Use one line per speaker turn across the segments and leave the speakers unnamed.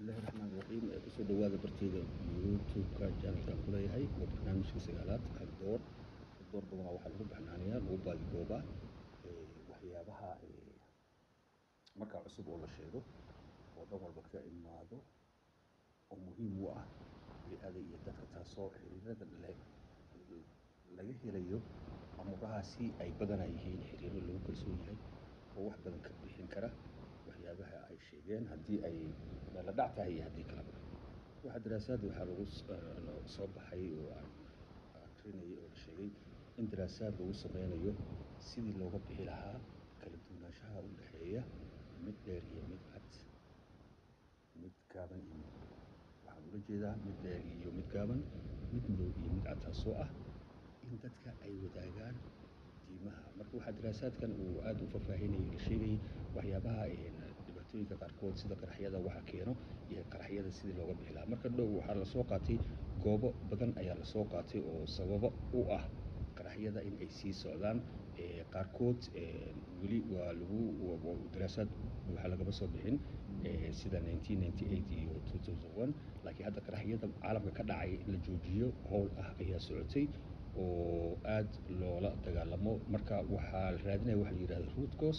الله الرحمن الرحيم kusoo dhawaada bartayda youtube-ka channelka ku leeyahay oo barnaamijka sagaalaad door badan waxa lagu baxnaaniyaa lagu baadi gooba waxyaabaha marka cusub oo la sheego oo dhan walba ka imaado oo muhiim u ah bini'aadamka iyo dadka taasoo xiriirada laga helayo amurahaasi ay badanaa yihiin xiriiro lagu kalsoon yahay oo wax badan ka bixin kara waxyaabaha ay sheegeen haddii ay la dhactahay iyo haddii kalaba waxa daraasaad waxaa lagu soo baxay oo aan akrinayay oo la sheegay in daraasaad lagu sameynayo sidii looga bixi lahaa kala duwanaanshaha u dhexeeya mid dheer iyo mid cad mid gaaban iyo waxaan ula jeedaa mid dheer iyo mid gaaban mid madow iyo mid cad taasoo ah in dadka ay wadaagaan diimaha marka waxaa daraasaadkan uu aad u faahfaahinayay la sheegayay waxyaabaha dhibaatooyinka qaarkood sida qaraxyada waxa keeno iyo qaraxyada sidii looga bixi lahaa marka dhow waxaa la soo qaatay goobo badan ayaa la soo qaatay oo sababo u ah qaraxyada in ay sii socdaan qaarkood weli waa lagu daraasaad waxa lagama soo bixin sida 1998 iyo 2001 laakiin hadda qaraxyada caalamka ka dhacay in la joojiyo howl ah ayaa socotay oo aad loola dagaalamo marka waxaa la raadinaya waxa la yiraahdo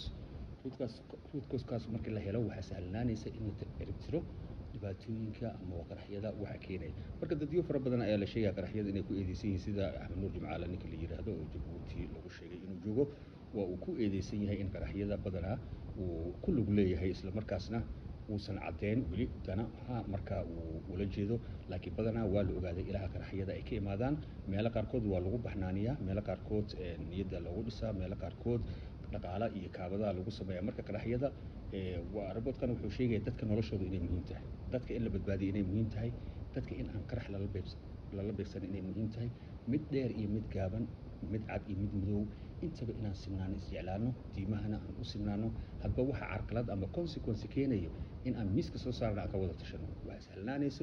root cause markii la helo waxaa sahlanaanaysa in la tirtiro dhibaatooyinka ama qaraxyada waxa keenay marka dadyo fara badan ayaa la sheegay qaraxyada inay ku eedeysan yihiin sida Axmed Nuur Jimcaale ninka la yiraahdo oo Jabuuti lagu sheegay inuu joogo waa uu ku eedeysan yahay in qaraxyada badanaa uu ku lug leeyahay isla markaasna uusan cadeyn weli dana marka uu ula jeedo laakiin badanaa waa la ogaaday ilaha qaraxyada ay ka imaadaan meelo qaarkood waa lagu baxnaaniyaa meelo qaarkood niyadda lagu dhisaa meelo qaarkood dhaqaale iyo kaabada lagu sameeyaa marka qaraxyada waa robotkan wuxuu sheegay dadka noloshooda inay muhiim tahay dadka in la badbaadiyo inay muhiim tahay dadka in aan qarax lala beegsan inay muhiim tahay mid dheer iyo mid gaaban mid cad iyo mid madow intaba inaan simnaano isjeclaano diimahana aan u simnaano hadba waxa carqalad ama consequence keenayo in aan miiska soo saarno aan ka wada tashano waxa sahlanaanayso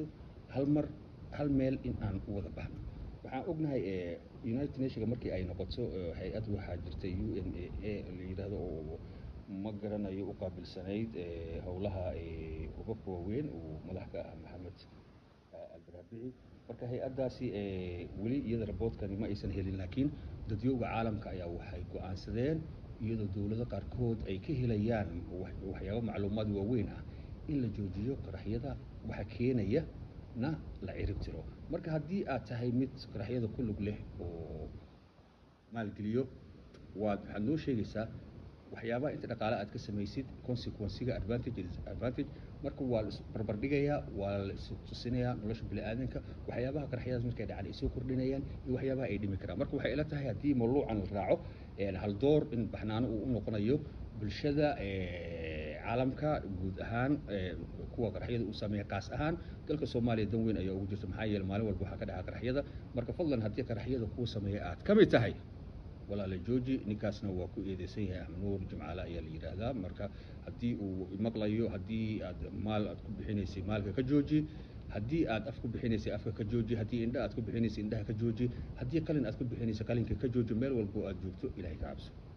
hal meel in aan u wada baxno waxaan ognahay United Nations markii ay noqoto hay'ad waxaa jirtay UNAA la yiraahdo oo ma garanayo u qaabilsanayd howlaha uga waaweyn oo madaxda Maxamed Al-Barabici marka hay'adaasi weli iyada raboodkani ma aysan helin laakiin dadyowga caalamka ayaa waxay go'aansadeen iyadoo dawlado qaarkood ay ka helayaan waxyaabo macluumaad waaweyn ah in la joojiyo qaraxyada waxa keenaya na la cirib tiro marka haddii aad tahay mid qaraxyada ku lug leh oo maalgeliyo waxaad noo sheegaysaa waxyaabaha inta dhaqaale aad ka samaysid consequence-ga advantage marka waa la barbar dhigayaa waa la tusinayaa nolosha bini'aadanka waxyaabaha qaraxyadaas markay dhacaan ay soo kordhinayaan iyo waxyaabaha ay dhimi karaan marka waxay ila tahay haddii mawduucan la raaco hal door in baxnaano uu u noqonayo bulshada caalamka guud ahaan kuwa qaraxyada uu sameeyo qaas ahaan dalka Soomaaliya dan weyn ayaa ugu jirta maxaa yeelay maalin walba waxa ka dhaca qaraxyada marka fadlan haddii qaraxyada ku sameeyo aad ka mid tahay walaal jooji ninkaasna waa ku eedeysan yahay Axmed Nuur Jimcaale ayaa la yiraahdaa marka haddii uu maqlayo haddii aad maal aad ku bixinaysay maalka ka jooji haddii aad af ku bixinaysay afka ka jooji haddii indha aad ku bixinaysay indhaha ka jooji haddii qalin aad ku bixinaysay qalinka ka jooji meel walba aad joogto Ilaahay ka cabso